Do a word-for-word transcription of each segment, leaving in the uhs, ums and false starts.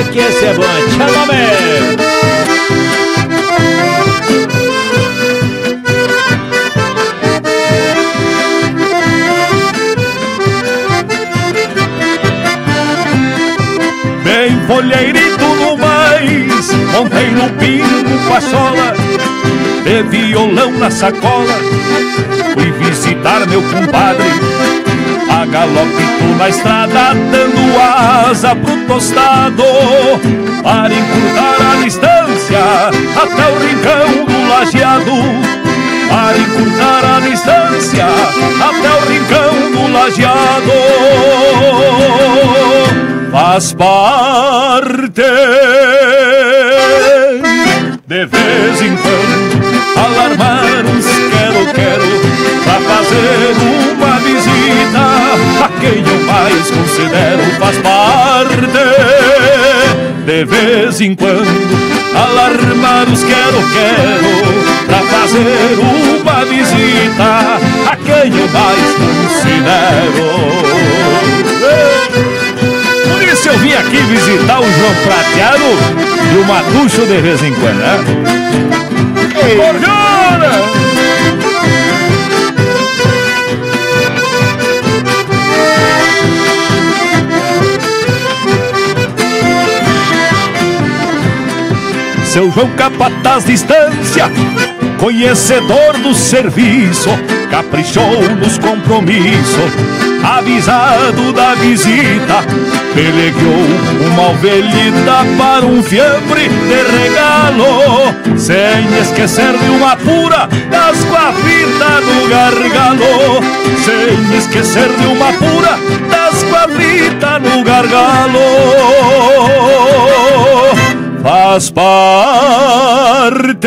que esse é bom. Chamame! Bem folheirito no mais, montei no pingo com a sola, de violão na sacola, fui visitar meu compadre, a galopito na estrada, dando asa pro tostado, para encurtar a distância, até o rincão do lajeado, para encurtar a distância, até o rincão do lajeado. Faz parte, de vez em quando, alarmar uns quero-quero, pra fazer uma visita a quem eu mais considero. Faz parte, de vez em quando, alarmar os quero-quero, pra fazer uma visita a quem eu mais considero. Se eu vim aqui visitar o João Prateado e o Matucho de vez em quando, né? Corjona! Seu João capataz de estância, conhecedor do serviço, caprichou nos compromissos, avisado da visita, pelegueou uma ovelhita para um fiambre de regalo, sem esquecer de uma pura das guavitas no gargalo, sem esquecer de uma pura das guavitas no gargalo. Faz parte,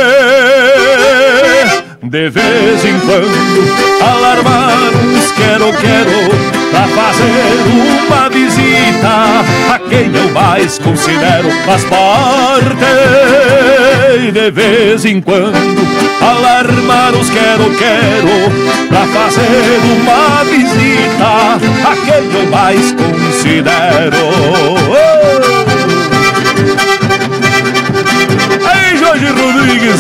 de vez em quando, alarmar uns quero-quero, pra fazer uma visita a quem eu mais considero. Faz parte, de vez em quando, alarmar os quero-quero, pra fazer uma visita a quem eu mais considero. Aí, Jorge Rodrigues!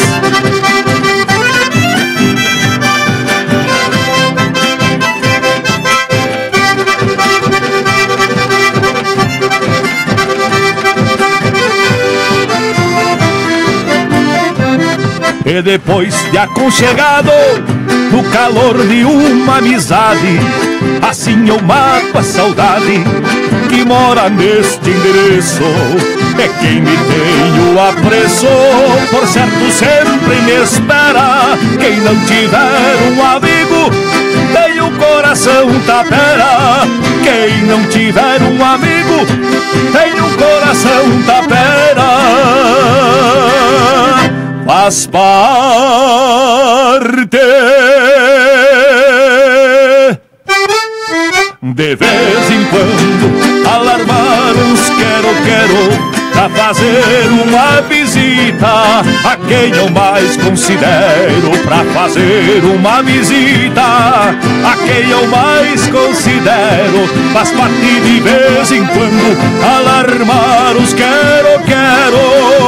E depois de aconchegado, no calor de uma amizade, assim eu mato a saudade que mora neste endereço. É quem me tem o apreço, por certo sempre me espera. Quem não tiver um amigo, tem o coração tapera. Quem não tiver um amigo, tem o coração tapera. Faz parte, de vez em quando, alarmar uns quero-quero, pra fazer uma visita a quem eu mais considero. Pra fazer uma visita a quem eu mais considero. Faz parte, de vez em quando, alarmar os quero-quero,